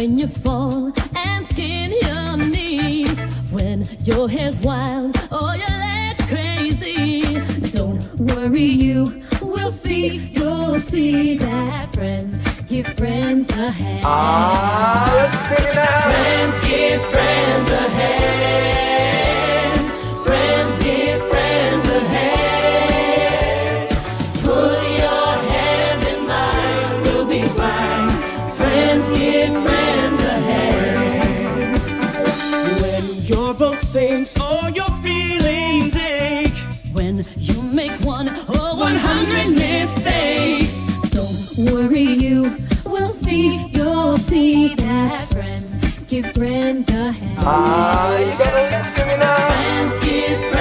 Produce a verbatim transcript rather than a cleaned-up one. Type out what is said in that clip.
when you fall and skin your knees, when your hair's wild or your legs crazy. Don't worry, you will see, you'll see that friends give friends a hand. Ah, let's sing it out. Friends give friends a hand. Friends give friends a hand. Put your hand in mine, we'll be fine. Friends give friends a hand. When your boat sinks or your feelings ache, when you make one or one hundred mistakes, don't worry, you will see, you'll see that friends give friends a hand. Ah, you gotta listen to me now. Friends give